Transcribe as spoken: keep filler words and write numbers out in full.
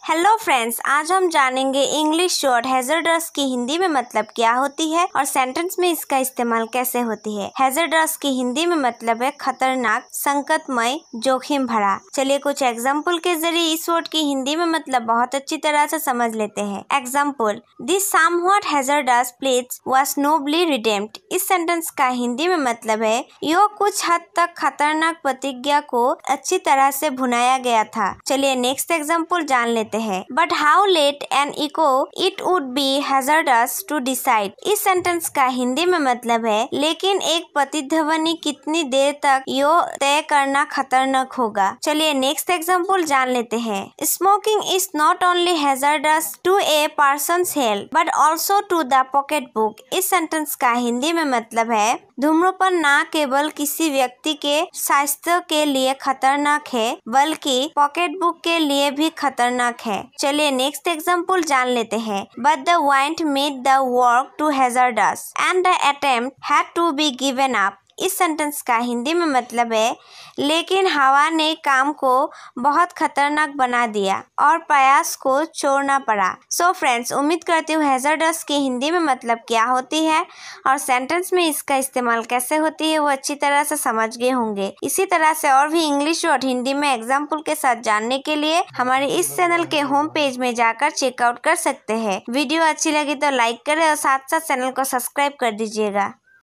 Hello friends, आज हम जानेंगे इंग्लिश वर्ड हैजर्डस की हिंदी में मतलब क्या होती है और सेंटेंस में इसका इस्तेमाल कैसे होती है। हैजर्डस की हिंदी में मतलब है खतरनाक, संकटमय, जोखिम भरा। चलिए कुछ एग्जाम्पल के जरिए इस वर्ड की हिंदी में मतलब बहुत अच्छी तरह से समझ लेते हैं। Example, this somewhat hazardous place was nobly redeemed. इस सेंटेंस का हिंदी में मतलब है यह कुछ हद तक खतरनाक प्रतिज्ञा को अच्छी तरह से भुनाया गया था। चलिए नेक्स्ट एग्जाम्पल जान लेते हैं। But how late an echo it would be hazardous to decide. इस सेंटेंस का हिंदी में मतलब है लेकिन एक प्रतिध्वनि कितनी देर तक यो तय करना खतरनाक होगा। चलिए नेक्स्ट एग्जाम्पल जान लेते हैं। Smoking is not only hazardous to a person's health but also to the pocket book. इस सेंटेंस का हिंदी में मतलब है धूम्रपान न केवल किसी व्यक्ति के स्वास्थ्य के लिए खतरनाक है बल्कि पॉकेट बुक के लिए भी खतरनाक है। चलिए नेक्स्ट एग्जाम्पल जान लेते हैं। But the wind made the work too hazardous and the attempt had to be given up. इस सेंटेंस का हिंदी में मतलब है लेकिन हवा ने काम को बहुत खतरनाक बना दिया और प्रयास को छोड़ना पड़ा। सो फ्रेंड्स, उम्मीद करती हूँ हैजर्डस की हिंदी में मतलब क्या होती है और सेंटेंस में इसका इस्तेमाल कैसे होती है वो अच्छी तरह से समझ गए होंगे। इसी तरह से और भी इंग्लिश और हिंदी में एग्जाम्पल के साथ जानने के लिए हमारे इस चैनल के होम पेज में जाकर चेकआउट कर सकते हैं। वीडियो अच्छी लगी तो लाइक करें और साथ साथ चैनल को सब्सक्राइब कर दीजिएगा।